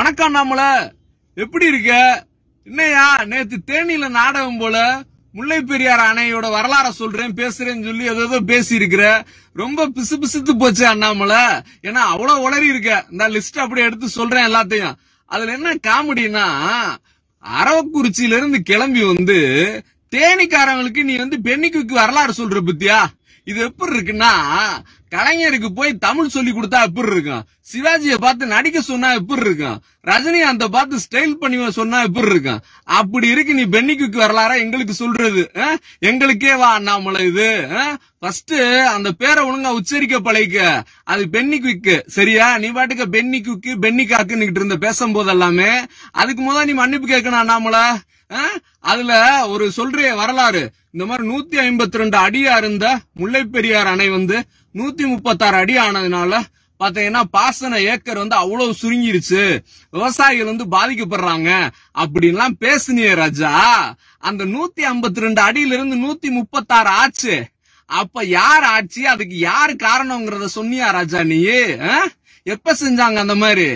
வணக்கம் நம்மள எப்படி இருக்க? என்னையா நேத்து தேனியில நாடகம் போல முல்லை பெரியார் அணையோட வரலாற சொல்றேன் பேசுறேன்னு சொல்லி ஏதோ பேசி இருக்கிற. ரொம்ப பிசு பிசுத்து போச்சு அண்ணாமலை. ஏன்னா அவ்வளவு உளறி இருக்க. இந்த லிஸ்ட் அப்படியே எடுத்து சொல்றேன் எல்லாத்தையும். அதுல என்ன காமெடினா, அரவக்குறிச்சியில இருந்து கிளம்பி வந்து தேனிக்காரங்களுக்கு நீ வந்து பெண்ணிக்கு வரலாறு சொல்ற பத்தியா? இது எப்படி இருக்குன்னா, கலைஞருக்கு போய் தமிழ் சொல்லி கொடுத்தா எப்படி இருக்கும், சிவாஜியை பார்த்து நடிக்க சொன்னா எப்படி இருக்கும், ரஜினிகாந்த பார்த்து ஸ்டைல் பண்ணி சொன்னா எப்படி இருக்கும், அப்படி இருக்கு நீ பெண்ணிக்கு வரலாற எங்களுக்கு சொல்றது. எங்களுக்கே வா அண்ணாமலை இது. ஃபர்ஸ்ட் அந்த பேரை ஒழுங்கா உச்சரிக்க பழகிக்க. அது பெண்ணிக்கு சரியா? நீ பாட்டுக்க பெண்ணிக்கு பெண்ணிக்காக்குன்னு இருந்த பேசும்போது எல்லாமே அதுக்கு முதல் நீ மன்னிப்பு கேட்கணும் அண்ணாமலை. அதுல ஒரு சொல்ற வரலாறு, இந்த மாதிரி 152 அடியா இருந்த முல்லை பெரியார் அணை வந்து 136 அடி ஆனதுனால பாத்தீங்கன்னா பாசன ஏக்கர் வந்து அவ்வளவு சுருங்கிருச்சு, விவசாயிகள் வந்து பாதிக்கப்படுறாங்க அப்படின்லாம் பேசுனியே ராஜா. அந்த 152 அடியில இருந்து 136 ஆச்சு. அப்ப யார் ஆட்சி, அதுக்கு யாரு காரணம்ங்கறத சொன்னியா ராஜா நீ? எப்ப செஞ்சாங்க அந்த மாதிரி?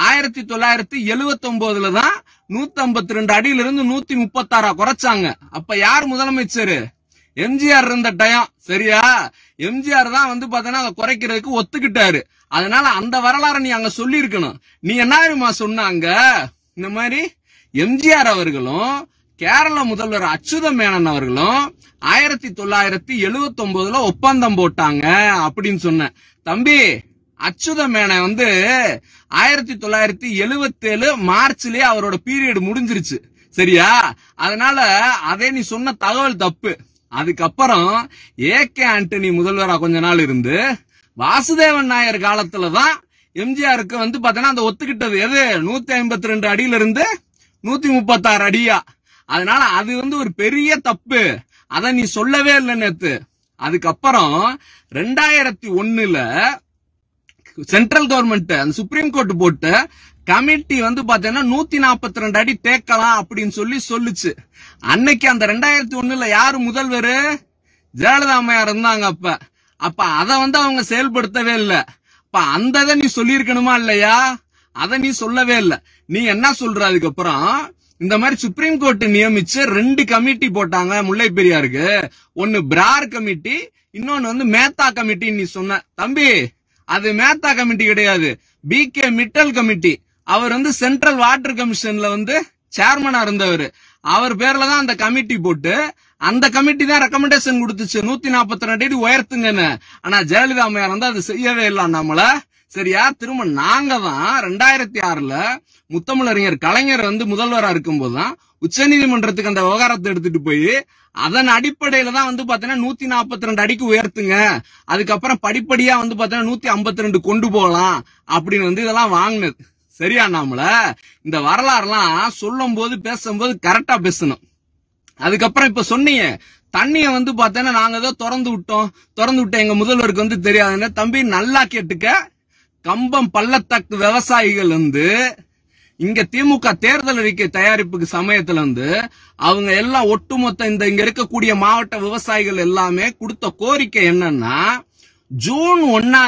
1979 தான் 152 அடியில இருந்து 136 குறைச்சாங்க. அப்ப யார் முதலமைச்சர்? எம்ஜிஆர் இருந்த டயம் சரியா? எம்ஜிஆர் தான் வந்து பாத்தீங்கன்னா அதை குறைக்கிறதுக்கு ஒத்துக்கிட்டாரு. அதனால அந்த வரலாறு நீ அங்க சொல்லி இருக்கணும். நீ என்ன சொன்னாங்க, இந்த மாதிரி எம்ஜிஆர் அவர்களும் கேரள முதல்வர் அச்சுத மேனன் அவர்களும் 1979 ஒப்பந்தம் போட்டாங்க அப்படின்னு சொன்ன. தம்பி, அச்சுத மேனன் வந்து 1977 மார்ச்லயே அவரோட பீரியட் முடிஞ்சிருச்சு சரியா? அதனால அதே நீ சொன்ன தகவல் தப்பு. அதுக்கப்புறம் ஏகே ஆண்டனி முதல்வரா கொஞ்ச நாள் இருந்து வாசுதேவன் நாயர் காலத்துலதான் எம்ஜிஆருக்கு வந்து பாத்தீங்கன்னா அந்த ஒத்துக்கிட்டது. எது? 152 அடியில இருந்து 136 அடியா. அதனால அது வந்து ஒரு பெரிய தப்பு. அத நீ சொல்லவே இல்லை நேத்து. அதுக்கப்புறம் 2001 சென்ட்ரல் கவர்மெண்ட் அந்த சுப்ரீம் கோர்ட் போட்டு கமிட்டி வந்து பாத்தீங்கன்னா 142 அடி தேக்கலாம் அப்படின்னு சொல்லுச்சு. அன்னைக்கு அந்த 2001 யாரு முதல்வர்? ஜெயலலிதா அம்மையார் இருந்தாங்க. அப்ப அத வந்து அவங்க செயல்படுத்தவே இல்ல. அப்ப அந்த நீ சொல்லிருக்கணுமா இல்லையா? அத நீ சொல்லவே இல்ல. நீ என்ன சொல்ற? அதுக்கப்புறம் இந்த மாதிரி சுப்ரீம் கோர்ட் நியமிச்சு 2 கமிட்டி போட்டாங்க முல்லை பெரியாருக்கு. ஒன்னு பிரார் கமிட்டி, இன்னொன்னு வந்து மேத்தா கமிட்டி. நீ சொன்ன தம்பி, அது மேத்தா கமிட்டி கிடையாது, பி.கே. மிட்டல் கமிட்டி. அவர் வந்து சென்ட்ரல் வாட்டர் கமிஷன்ல வந்து சேர்மனா இருந்தவர். அவர் பேர்ல தான் அந்த கமிட்டி போட்டு அந்த கமிட்டி தான் ரெக்கமெண்டேஷன் கொடுத்துச்சு 142 அடி உயர்த்துங்கன்னு. ஆனா ஜெயலலிதா அம்மையார் வந்து அது செய்யவே இல்லை நம்மள சரியா? திரும்ப நாங்க தான் 2006 முத்தமிழறிஞர் கலைஞர் வந்து முதல்வரா இருக்கும் போதுதான் உச்சநீதிமன்றத்துக்கு அந்த விவகாரத்தை எடுத்துட்டு போய் அதன் அடிப்படையில தான் வந்து பாத்தீங்கன்னா 142 அடிக்கு உயர்த்துங்க, அதுக்கப்புறம் படிப்படியா வந்து பாத்தீங்கன்னா 152 கொண்டு போகலாம் அப்படின்னு வந்து இதெல்லாம் வாங்கினது சரியா? நாமல இந்த வரலாறுலாம் சொல்லும் போது பேசும்போது கரெக்டா பேசணும். அதுக்கப்புறம் இப்ப சொன்னீங்க தண்ணிய வந்து பாத்தீங்கன்னா நாங்க ஏதோ திறந்து விட்டோம் எங்க முதல்வருக்கு வந்து தெரியாதுன்னு. தம்பி நல்லா கேட்டுக்க, கம்பம் பள்ளத்தாக்கு விவசாயிகள் வந்து இங்க திமுக தேர்தல் அறிக்கை தயாரிப்புக்கு சமயத்துல வந்து அவங்க எல்லாம் ஒட்டுமொத்த இங்க இருக்கக்கூடிய மாவட்ட விவசாயிகள் எல்லாமே கொடுத்த கோரிக்கை என்னன்னா, ஜூன்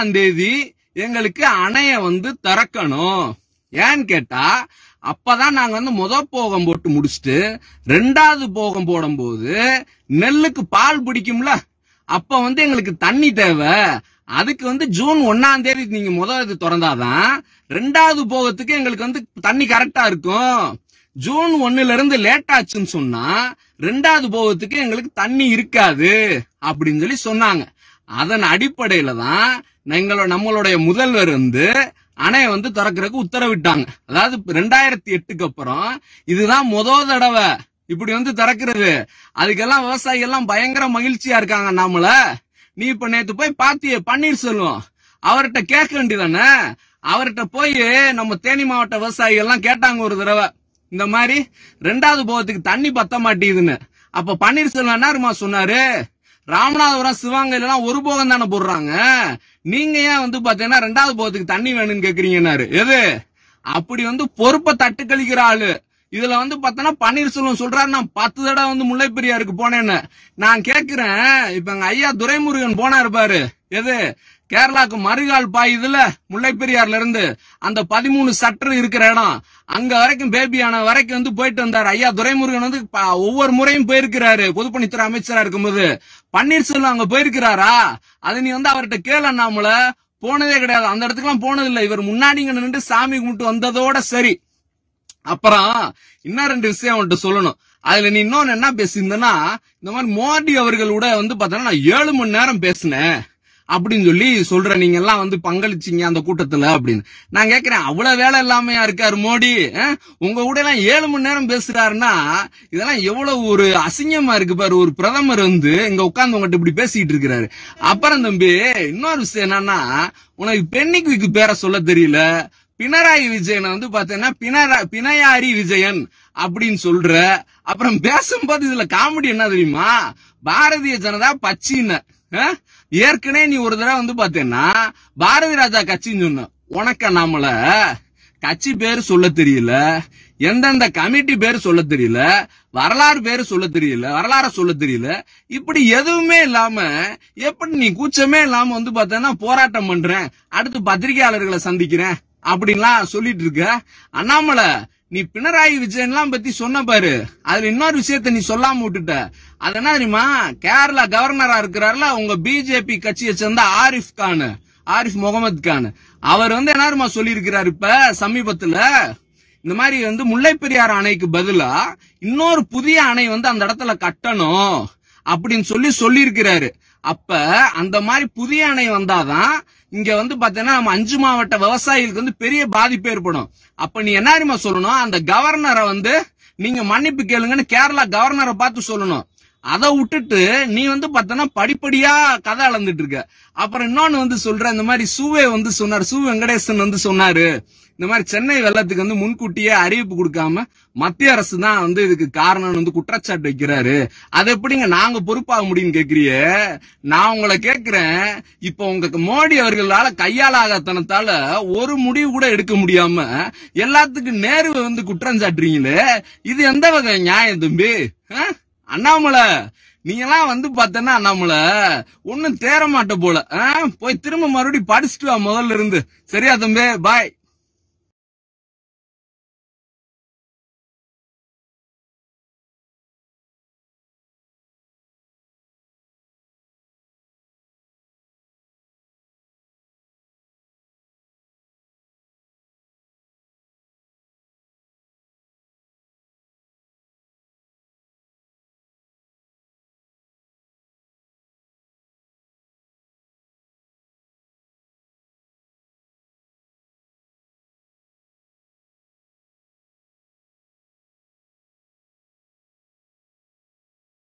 1 எங்களுக்கு அணைய வந்து திறக்கணும். ஏன்னு கேட்டா அப்பதான் நாங்க வந்து போகம் போட்டு முடிச்சுட்டு 2வது போகம் போடும் போது நெல்லுக்கு பால் பிடிக்கும்ல, அப்ப வந்து எங்களுக்கு தண்ணி தேவை. அதுக்கு வந்து ஜூன் 1 நீங்க இது திறந்தாதான் 2வது போகத்துக்கு எங்களுக்கு வந்து தண்ணி கரெக்டா இருக்கும். ஜூன் 1 இருந்து லேட் ஆச்சுன்னு சொன்னா 2வது போகத்துக்கு எங்களுக்கு தண்ணி இருக்காது அப்படின்னு சொல்லி சொன்னாங்க. அதன் அடிப்படையில தான் நம்மளுடைய முதல்வர் வந்து அணைய வந்து திறக்கிறதுக்கு உத்தரவிட்டாங்க. அதாவது 2008 அப்புறம் இதுதான் தடவை இப்படி வந்து திறக்கிறது. அதுக்கெல்லாம் விவசாயிகள் எல்லாம் பயங்கர மகிழ்ச்சியா இருக்காங்க. நாமல நீ இப்ப நேத்து போய் பாத்திய பன்னீர்செல்வம் அவர்கிட்ட கேட்க வேண்டியதானே? அவர்கிட்ட போய் நம்ம தேனி மாவட்ட விவசாயிகள் எல்லாம் கேட்டாங்க ஒரு தடவை, இந்த மாதிரி 2வது போகத்துக்கு தண்ணி பத்த மாட்டேங்குதுன்னு. அப்ப பன்னீர்செல்வம் என்ன சொன்னாரு, ராமநாதபுரம் சிவகங்கையில எல்லாம் ஒரு போகம் தானே போடுறாங்க, நீங்க ஏன் வந்து பாத்தீங்கன்னா 2வது போகத்துக்கு தண்ணி வேணும்னு கேக்குறீங்கன்னாரு. எது? அப்படி வந்து பொறுப்பை தட்டு கழிக்கிற ஆளு. இதுல வந்து பாத்தீங்கன்னா பன்னீர்செல்வம் சொல்றாரு, நான் 10 தடவை வந்து முல்லை பெரியாருக்கு போனேன்னு. நான் கேக்குறேன், இப்ப எங்க ஐயா துரைமுருகன் போனாரு பாரு, எது கேரளாக்கு மறுகால் பாயுதுல முல்லை பெரியார்ல இருந்து அந்த 13 சட்டர் இருக்கிற இடம் அங்க வரைக்கும் பேபியான வரைக்கும் வந்து போயிட்டு வந்தாரு. ஐயா துரைமுருகன் வந்து ஒவ்வொரு முறையும் போயிருக்கிறாரு பொதுப்பணித்துறை அமைச்சரா இருக்கும்போது. பன்னீர்செல்வம் அங்க போயிருக்கிறாரா? அது நீ வந்து அவர்கிட்ட கேள. அண்ணாமலை போனதே கிடையாது, அந்த இடத்துக்கு எல்லாம் போனது இல்ல. இவர் முன்னாடி நின்று சாமி கும்பிட்டு வந்ததோட சரி. அப்புறம் இன்னும் 2 விஷயம் அவன்கிட்ட சொல்லணும். அதுல நீ இன்னொன்னு என்ன பேசியிருந்தனா, இந்த மாதிரி மோடி அவர்களோட வந்து பாத்தீங்கன்னா நான் 7 மணி நேரம் பேசினேன் அப்படின்னு சொல்லி சொல்ற. நீங்க எல்லாம் வந்து பங்களிச்சீங்க அந்த கூட்டத்துல அப்படின்னு. நான் கேக்குறேன், அவ்வளவு வேலை இல்லாமையா இருக்காரு மோடி? உங்க கூட எல்லாம் 7 மணி நேரம் பேசுறாருன்னா இதெல்லாம் எவ்வளவு ஒரு அசிங்கமா இருக்கு பாரு. ஒரு பிரதமர் வந்து இங்க உட்கார்ந்து உங்ககிட்ட இப்படி பேசிட்டு இருக்கிறாரு. அப்புறம் தம்பி இன்னொரு விஷயம் என்னன்னா, உனக்கு பெண்ணிக்கு பேரை சொல்ல தெரியல. பினராயி விஜயனை வந்து பாத்தீங்கன்னா பிணையாரி விஜயன் அப்படின்னு சொல்ற. அப்புறம் பேசும்போது இதுல காமெடி என்ன தெரியுமா, பாரதிய ஜனதா பச்சின்னு ஏற்கனவே நீ ஒரு தடவை வந்து பாத்தீங்கன்னா பாரதி ராஜா கட்சின்னு சொன்ன. உனக்கு நம்மள கட்சி பேரு சொல்ல தெரியல, எந்தெந்த கமிட்டி பேரு சொல்ல தெரியல, வரலாறு பேரு சொல்ல தெரியல, வரலாற சொல்ல தெரியல. இப்படி எதுவுமே இல்லாம எப்படி நீ கூச்சமே இல்லாம வந்து பாத்தீங்கன்னா போராட்டம் பண்றேன், அடுத்து பத்திரிகையாளர்களை சந்திக்கிறேன் அப்படின்லாம் சொல்லிட்டு இருக்க. அண்ணாமலை நீ பினராயி விஜயன் எல்லாம் பத்தி சொன்ன பாரு, அதுல இன்னொரு விஷயத்த நீ சொல்லாம விட்டுட்ட. அது என்ன தெரியுமா, கேரளா கவர்னரா இருக்கிறாருல உங்க பிஜேபி கட்சியை சேர்ந்த ஆரிஃப் முகமது கான், அவர் வந்து என்ன சொல்லி இருக்கிறாரு இப்ப சமீபத்துல, இந்த மாதிரி வந்து முல்லை பெரியார் அணைக்கு பதிலா இன்னொரு புதிய அணை வந்து அந்த இடத்துல கட்டணும் அப்படின்னு சொல்லி இருக்கிறாரு. அப்ப அந்த மாதிரி புதிய அணை வந்தாதான் இங்க வந்து பாத்தீங்கன்னா நம்ம 5 மாவட்ட விவசாயிகளுக்கு வந்து பெரிய பாதிப்பு ஏற்படும். அப்ப நீ என்ன சொல்லணும், அந்த கவர்னரை வந்து நீங்க மன்னிப்பு கேளுங்கன்னு கேரளா கவர்னரை பார்த்து சொல்லணும். அதை விட்டுட்டு நீ வந்து பாத்தீங்கன்னா படிப்படியா கதை அளந்துட்டு இருக்க. அப்புறம் இன்னொன்னு வந்து சொல்ற, இந்த மாதிரி சூவே வந்து சொன்னார், சு வெங்கடேசன் வந்து சொன்னாரு, இந்த மாதிரி சென்னை வெள்ளத்துக்கு வந்து முன்கூட்டியே அறிவிப்பு கொடுக்காம மத்திய அரசு தான் வந்து இதுக்கு காரணம் வந்து குற்றச்சாட்டு வைக்கிறாரு. அது எப்படிங்க நாங்க பொறுப்பாக முடியும்னு கேக்குறிய? நான் உங்களை கேக்குறேன், இப்ப உங்க மோடி அவர்களால கையாளாகத்தனத்தால ஒரு முடிவு கூட எடுக்க முடியாம எல்லாத்துக்கும் நேரு வந்து குற்றம் சாட்டுறீங்களே, இது எந்த வகை நியாயம் தம்பி? அண்ணாமலை நீங்க எல்லாம் வந்து பாத்தீங்கன்னா அண்ணாமலை ஒன்னும் தேர மாட்ட போல. போய் திரும்ப மறுபடியும் படிச்சுட்டு வா முதல்ல இருந்து. சரியா தம்பி? பாய்.